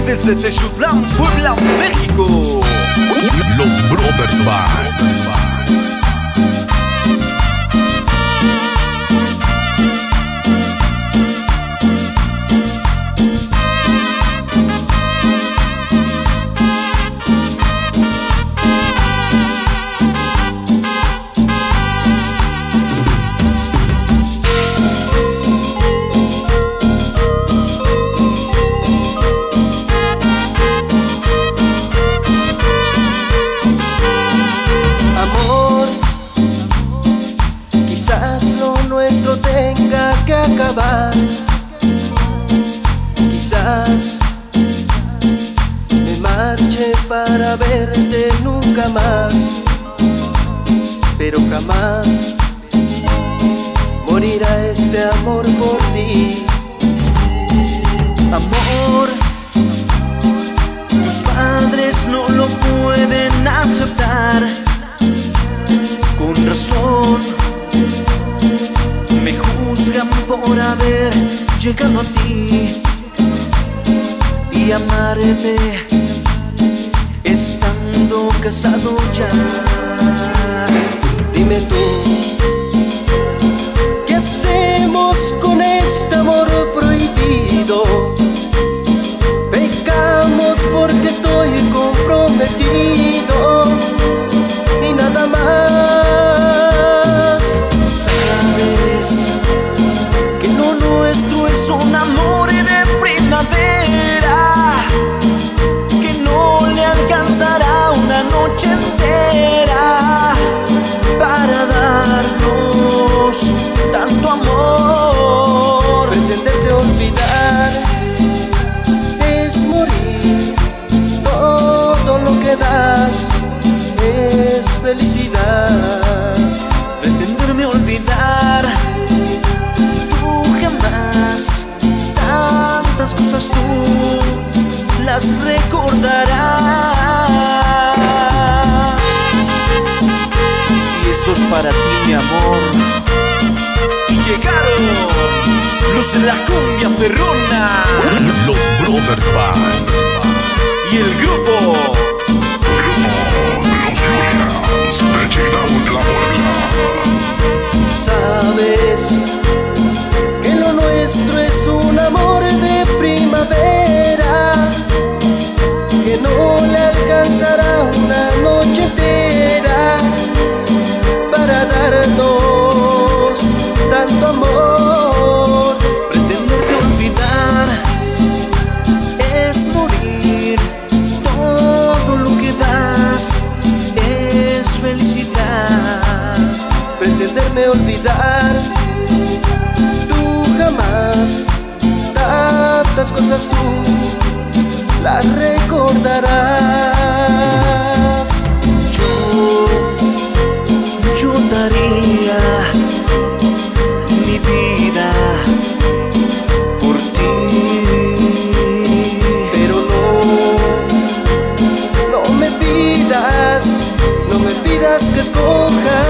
desde Texutlán, Puebla, México. Los Brothers Band. Quizás me marche para verte nunca más, pero jamás morirá este amor por ti. Amor, tus padres no lo pueden aceptar. Con razón me juzgan por haber llegado a ti y amarte estando casado ya. Dime tú, ¿qué hacemos con este amor prohibido? Pecamos porque estoy comprometido y nada más. Un amor de primavera que no le alcanzará una noche entera para darnos tanto amor. Pretenderte olvidar es morir. Todo lo que das es felicidad. Pretenderme olvidar, tantas cosas tú las recordarás. Y esto es para ti, mi amor. Y llegaron los de la cumbia perrona, los Brothers Band. Y el grupo Los Julians de Chilao de la Puebla. Sabes que lo nuestro es un amor de primavera que no le alcanzará una noche entera para darnos tanto amor. Pretenderte olvidar es morir. Todo lo que das es felicidad. Pretenderme olvidar, jamás, tantas cosas tú las recordarás. Yo daría mi vida por ti, pero no me pidas que escoja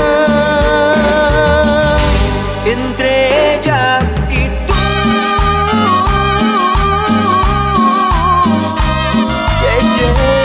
entre ella y tú. Yeah, yeah.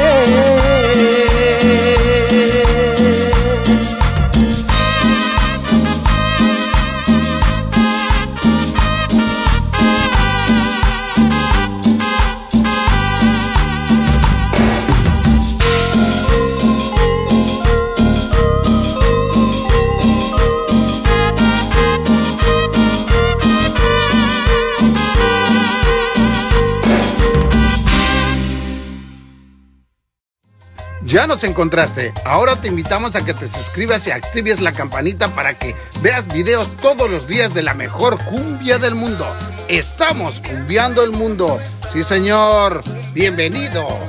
Ya nos encontraste. Ahora te invitamos a que te suscribas y actives la campanita para que veas videos todos los días de la mejor cumbia del mundo. Estamos cumbiando el mundo. Sí, señor. Bienvenido.